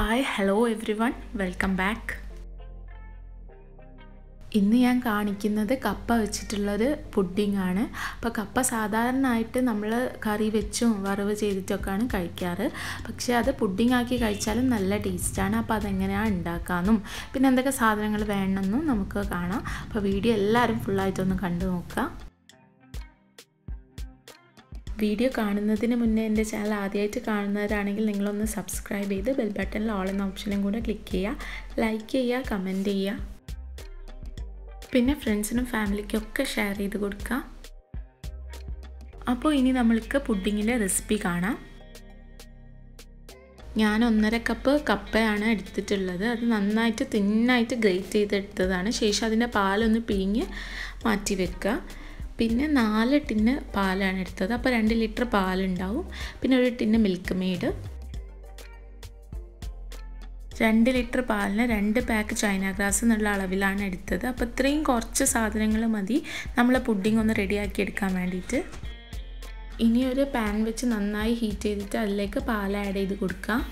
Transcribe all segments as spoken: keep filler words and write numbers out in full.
Hi, hello everyone, welcome back. ഇന്ന് ഞാൻ കാണിക്കുന്നത് കപ്പ വെച്ചിട്ടുള്ളൊരു പുഡിംഗ് ആണ്. അപ്പോൾ കപ്പ സാധാരണയായിട്ട് നമ്മൾ കറി വെച്ചും വറവ് ചെയ്തിട്ടൊക്കെയാണ് കഴിക്കാറ്. പക്ഷേ അത് പുഡിംഗ് ആക്കി കഴിച്ചാലും നല്ല ടേസ്റ്റാണ്. അപ്പോൾ അതെങ്ങനെയാണ് ഉണ്ടാക്കാമെന്നും പിന്നെ എന്തൊക്കെ സാധനങ്ങൾ വേണമെന്നും നമുക്ക് കാണാം. അപ്പോൾ വീഡിയോ എല്ലാവരും ഫുള്ളായിട്ടൊന്ന് കണ്ടു നോക്കുക. വീഡിയോ കാണുന്നതിന് മുന്നേ എൻ്റെ ചാനൽ ആദ്യമായിട്ട് കാണുന്നവരാണെങ്കിൽ നിങ്ങളൊന്ന് സബ്സ്ക്രൈബ് ചെയ്ത് ബെൽ ബട്ടണിൽ ഓൾ എന്ന ഓപ്ഷനും കൂടെ ക്ലിക്ക് ചെയ്യുക, ലൈക്ക് ചെയ്യുക, കമൻറ്റ് ചെയ്യുക, പിന്നെ ഫ്രണ്ട്സിനും ഫാമിലിക്കൊക്കെ ഷെയർ ചെയ്ത് കൊടുക്കുക. അപ്പോൾ ഇനി നമ്മൾക്ക് പുഡിങ്ങിൻ്റെ റെസിപ്പി കാണാം. ഞാൻ ഒന്നര കപ്പ് കപ്പയാണ് എടുത്തിട്ടുള്ളത്. അത് നന്നായിട്ട് തിന്നായിട്ട് ഗ്രേറ്റ് ചെയ്തെടുത്തതാണ്. ശേഷം അതിൻ്റെ പാലൊന്ന് പിഴിഞ്ഞ് മാറ്റി വെക്കുക. പിന്നെ നാല് ടിന്ന് പാലാണ് എടുത്തത്. അപ്പോൾ രണ്ട് ലിറ്റർ പാലുണ്ടാവും. പിന്നെ ഒരു ടിന്ന് മിൽക്ക് മെയ്ഡ്. രണ്ട് ലിറ്റർ പാലിന് രണ്ട് പാക്ക് ചൈന ഗ്രാസ് എന്നുള്ള അളവിലാണ് എടുത്തത്. അപ്പോൾ ഇത്രയും കുറച്ച് സാധനങ്ങൾ മതി നമ്മൾ പുഡിംഗ് ഒന്ന് റെഡിയാക്കി എടുക്കാൻ വേണ്ടിയിട്ട്. ഇനി ഒരു പാൻ വെച്ച് നന്നായി ഹീറ്റ് ചെയ്തിട്ട് അതിലേക്ക് പാൽ ആഡ് ചെയ്ത് കൊടുക്കാം.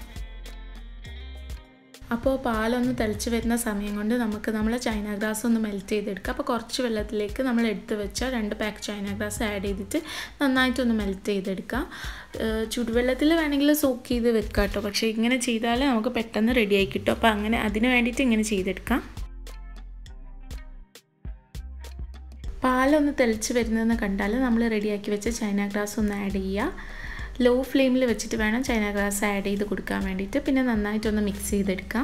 അപ്പോൾ പാലൊന്ന് തിളച്ച് വരുന്ന സമയം കൊണ്ട് നമുക്ക് നമ്മൾ ചൈന ഗ്രാസ് ഒന്ന് മെൽറ്റ് ചെയ്തെടുക്കാം. അപ്പോൾ കുറച്ച് വെള്ളത്തിലേക്ക് നമ്മൾ എടുത്ത് വെച്ചാൽ രണ്ട് പാക്ക് ചൈന ഗ്രാസ് ആഡ് ചെയ്തിട്ട് നന്നായിട്ടൊന്ന് മെൽറ്റ് ചെയ്തെടുക്കാം. ചുടുവെള്ളത്തിൽ വേണമെങ്കിൽ സോക്ക് ചെയ്ത് വെക്കാം കേട്ടോ. പക്ഷേ ഇങ്ങനെ ചെയ്താൽ നമുക്ക് പെട്ടെന്ന് റെഡിയായി കിട്ടും. അപ്പോൾ അങ്ങനെ അതിന് വേണ്ടിയിട്ട് ഇങ്ങനെ ചെയ്തെടുക്കാം. പാലൊന്ന് തിളച്ച് വരുന്നതെന്ന് കണ്ടാൽ നമ്മൾ റെഡിയാക്കി വെച്ച ചൈന ഗ്രാസ് ഒന്ന് ആഡ് ചെയ്യുക. ലോ ഫ്ലെയിമിൽ വെച്ചിട്ട് വേണം ചൈന ഗ്രാസ് ആഡ് ചെയ്ത് കൊടുക്കാൻ വേണ്ടിയിട്ട്. പിന്നെ നന്നായിട്ടൊന്ന് മിക്സ് ചെയ്തെടുക്കാം.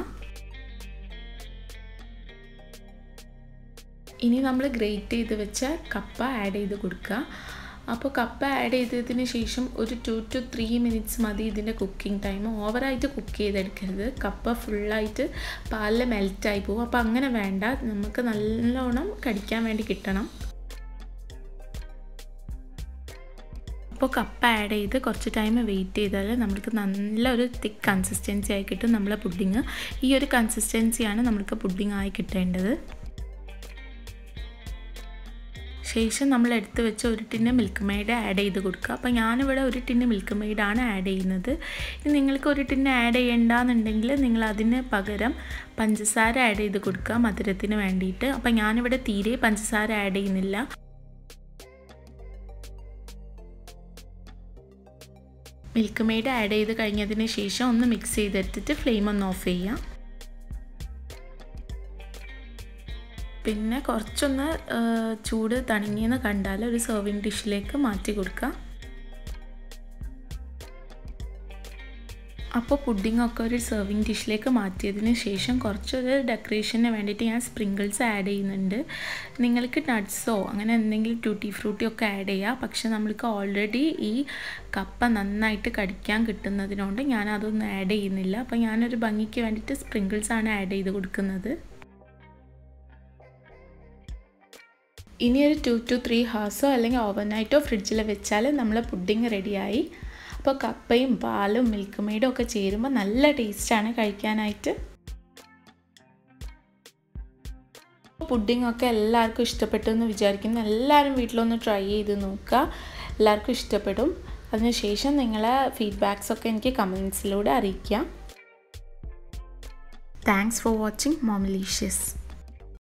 ഇനി നമ്മൾ ഗ്രേറ്റ് ചെയ്ത് വെച്ച കപ്പ ആഡ് ചെയ്ത് കൊടുക്കുക. അപ്പോൾ കപ്പ ആഡ് ചെയ്തതിന് ശേഷം ഒരു ടു ടു ത്രീ മിനിറ്റ്സ് മതി ഇതിൻ്റെ കുക്കിംഗ് ടൈം. ഓവറായിട്ട് കുക്ക് ചെയ്തെടുക്കരുത്. കപ്പ ഫുള്ളായിട്ട് പാലിൽ മെൽറ്റായി പോകും. അപ്പോൾ അങ്ങനെ വേണ്ട, നമുക്ക് നല്ലോണം കടിക്കാൻ വേണ്ടി കിട്ടണം. അപ്പോൾ കപ്പ ആഡ് ചെയ്ത് കുറച്ച് ടൈം വെയിറ്റ് ചെയ്താൽ നമുക്ക് നല്ലൊരു തിക്ക് കൺസിസ്റ്റൻസി ആയി കിട്ടും നമ്മളെ പുഡിങ്. ഈ ഒരു കൺസിസ്റ്റൻസിയാണ് നമുക്ക് പുഡിങ് ആയി കിട്ടേണ്ടത്. ശേഷം നമ്മൾ എടുത്ത് വെച്ച ഒരു ടിന്ന് മിൽക്ക് മെയ്ഡ് ആഡ് ചെയ്ത് കൊടുക്കുക. അപ്പോൾ ഞാനിവിടെ ഒരു ടിന്ന് മിൽക്ക് മെയ്ഡാണ് ആഡ് ചെയ്യുന്നത്. ഇനി നിങ്ങൾക്ക് ഒരു ടിന്ന് ആഡ് ചെയ്യേണ്ടെന്നുണ്ടെങ്കിൽ നിങ്ങൾ അതിന് പകരം പഞ്ചസാര ആഡ് ചെയ്ത് കൊടുക്കുക മധുരത്തിന് വേണ്ടിയിട്ട്. അപ്പോൾ ഞാനിവിടെ തീരെ പഞ്ചസാര ആഡ് ചെയ്യുന്നില്ല. മിൽക്ക് മെയ്ഡ് ആഡ് ചെയ്ത് കഴിഞ്ഞതിന് ശേഷം ഒന്ന് മിക്സ് ചെയ്തെടുത്തിട്ട് ഫ്ലെയിം ഒന്ന് ഓഫ് ചെയ്യാം. പിന്നെ കുറച്ചൊന്ന് ചൂട് തണിഞ്ഞെന്ന് കണ്ടാൽ ഒരു സെർവിങ് ഡിഷിലേക്ക് മാറ്റി കൊടുക്കുക. അപ്പോൾ പുഡിങ്ങൊക്കെ ഒരു സെർവിങ് ഡിഷിലേക്ക് മാറ്റിയതിന് ശേഷം കുറച്ചൊരു ഡെക്കറേഷന് വേണ്ടിയിട്ട് ഞാൻ സ്പ്രിങ്കിൾസ് ആഡ് ചെയ്യുന്നുണ്ട്. നിങ്ങൾക്ക് നട്ട്സോ അങ്ങനെ എന്തെങ്കിലും ട്യൂട്ടി ഫ്രൂട്ടി ഒക്കെ ആഡ് ചെയ്യാം. പക്ഷെ നമ്മൾക്ക് ഓൾറെഡി ഈ കപ്പ നന്നായിട്ട് കടിക്കാൻ കിട്ടുന്നതിനോണ്ട് ഞാൻ അതൊന്നും ആഡ് ചെയ്യുന്നില്ല. അപ്പോൾ ഞാനൊരു ഭംഗിക്ക് വേണ്ടിയിട്ട് സ്പ്രിങ്കിൾസാണ് ആഡ് ചെയ്ത് കൊടുക്കുന്നത്. ഇനി ഒരു ടു ടു ത്രീ ഹവേഴ്സോ അല്ലെങ്കിൽ ഓവർനൈറ്റോ ഫ്രിഡ്ജിൽ വെച്ചാൽ നമ്മളെ പുഡിങ് റെഡിയായി. അപ്പോൾ കപ്പയും പാലും മിൽക്ക് മെയ്ഡും ഒക്കെ ചേരുമ്പോൾ നല്ല ടേസ്റ്റാണ് കഴിക്കാനായിട്ട്. പുഡിങ്ങൊക്കെ എല്ലാവർക്കും ഇഷ്ടപ്പെട്ടു എന്ന് വിചാരിക്കുന്നു. എല്ലാവരും വീട്ടിലൊന്ന് ട്രൈ ചെയ്ത് നോക്കുക, എല്ലാവർക്കും ഇഷ്ടപ്പെടും. അതിനുശേഷം നിങ്ങളെ ഫീഡ്ബാക്സൊക്കെ എനിക്ക് കമൻസിലൂടെ അറിയിക്കാം. Thanks for watching മോംലീഷ്യസ്.